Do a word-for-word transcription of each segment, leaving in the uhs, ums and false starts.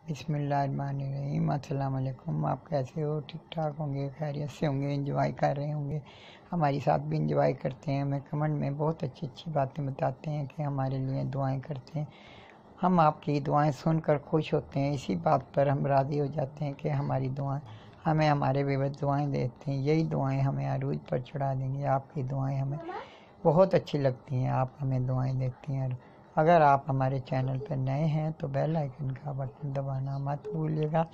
بسم اللہ الرحمن الرحیم۔ السلام علیکم۔ آپ کیسے ہو؟ ٹھیک ٹھاک ہوں گے، خیریت سے ہوں گے، انجوائے کر رہے ہوں گے، ہماری ساتھ بھی انجوائے کرتے ہیں۔ ہمیں کمنٹ میں بہت اچھی اچھی باتیں بتاتے ہیں کہ ہمارے لیے دعائیں کرتے ہیں۔ ہم آپ کی دعائیں سن کر خوش ہوتے ہیں، اسی بات پر ہم راضی ہو جاتے ہیں کہ ہماری دعائیں ہمیں ہمارے ویورز دعائیں دیتے ہیں۔ یہی دعائیں ہمیں عروج پر چڑھا دیں گے۔ آپ کی دعائیں ہمیں بہت اچھی لگتی ہیں، آپ ہمیں دعائیں دیتی ہیں۔ اگر آپ ہمارے چینل پر نئے ہیں تو بیل آئیکن کا بٹن دبانا مت بھولیے گا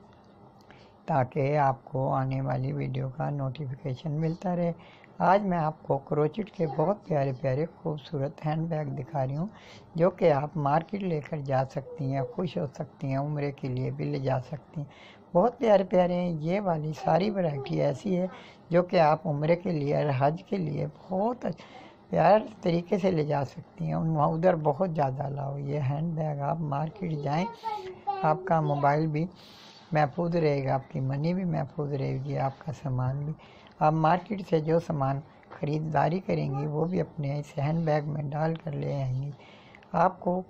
تاکہ آپ کو آنے والی ویڈیو کا نوٹیفیکیشن ملتا رہے۔ آج میں آپ کو کروچٹ کے بہت پیارے پیارے خوبصورت ہینڈ بیگ دکھا رہی ہوں جو کہ آپ مارکیٹ لے کر جا سکتی ہیں، خوش ہو سکتی ہیں، عمرے کے لیے بھی لے جا سکتی ہیں۔ بہت پیارے پیارے ہیں، یہ والی ساری ورائٹی ایسی ہے جو کہ آپ عمرے کے لیے اور حج کے لیے بہت پیار طریقے سے لے جا سکتی ہیں۔ وہاں ادھر بہت زیادہ الاؤ۔ یہ ہینڈ بیگ آپ مارکیٹ جائیں، آپ کا موبائل بھی محفوظ رہے گا، آپ کی منی بھی محفوظ رہے گی، آپ کا سامان بھی۔ آپ مارکیٹ سے جو سامان خریداری کریں گی وہ بھی اپنے اس ہینڈ بیگ میں ڈال کر لے آئیں گی۔ آپ کو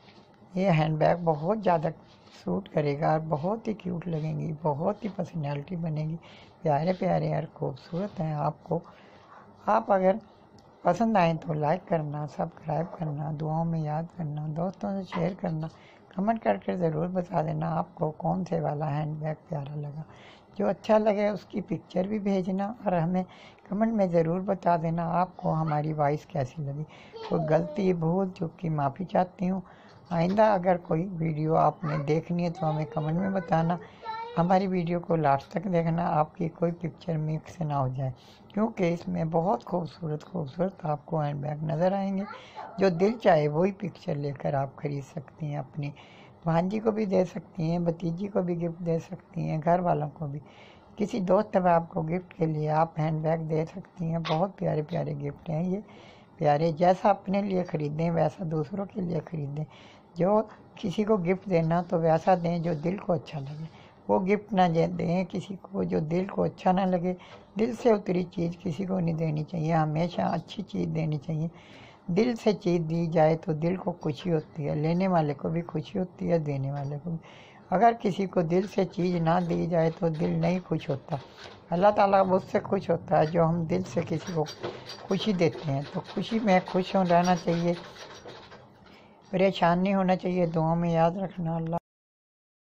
یہ ہینڈ بیگ بہت زیادہ سوٹ کرے گا اور بہت ہی کیوٹ لگیں گی، بہت ہی پرسنالٹی بنے گی، پیارے پیارے اور خوبصورت ہیں۔ آپ کو آپ اگر پسند آئیں تو لائک کرنا، سبسکرائب کرنا، دعاؤں میں یاد کرنا، دوستوں سے شیئر کرنا، کمنٹ کر کے ضرور بتا دینا آپ کو کون سے والا ہینڈ بیگ پیارا لگا۔ جو اچھا لگے اس کی پکچر بھی بھیجنا اور ہمیں کمنٹ میں ضرور بتا دینا آپ کو ہماری وائس کیسی لگی۔ کوئی غلطی بھول چوک کی معافی چاہتی ہوں۔ آئندہ اگر کوئی ویڈیو آپ نے دیکھنی ہے تو ہمیں کمنٹ میں بتانا۔ ہماری ویڈیو کو لاسٹ تک دیکھنا، آپ کی کوئی پکچر مکس نہ ہو جائے، کیونکہ اس میں بہت خوبصورت خوبصورت آپ کو ہینڈ بیگ نظر آئیں گے۔ جو دل چاہے وہی پکچر لے کر آپ خرید سکتی ہیں، اپنی بھانجی کو بھی دے سکتی ہیں، بھتیجی کو بھی گفٹ دے سکتی ہیں، گھر والوں کو بھی، کسی دوست احباب کو گفٹ کے لیے آپ ہینڈ بیگ دے سکتی ہیں۔ بہت پیارے پیارے گفٹ ہیں یہ، پیارے جیسا اپنے لیے خریدیں ویسا دوسروں کے لیے خریدیں۔ جو کسی کو گفٹ دینا تو ویسا دیں جو دل کو اچھا لگے، وہ گفٹ نہ دیں کسی کو جو دل کو اچھا نہ لگے۔ دل سے اتری چیز کسی کو نہیں دینی چاہیے، ہمیشہ اچھی چیز دینی چاہیے۔ دل سے چیز دی جائے تو دل کو خوشی ہوتی ہے، لینے والے کو بھی خوشی ہوتی ہے، دینے والے کو بھی۔ اگر کسی کو دل سے چیز نہ دی جائے تو دل نہیں خوش ہوتا۔ اللہ تعالیٰ اس سے خوش ہوتا ہے جو ہم دل سے کسی کو خوشی دیتے ہیں۔ تو خوشی میں خوش رہنا چاہیے، پریشان نہیں ہونا چاہیے۔ دعاؤں میں یاد رکھنا۔ اللہ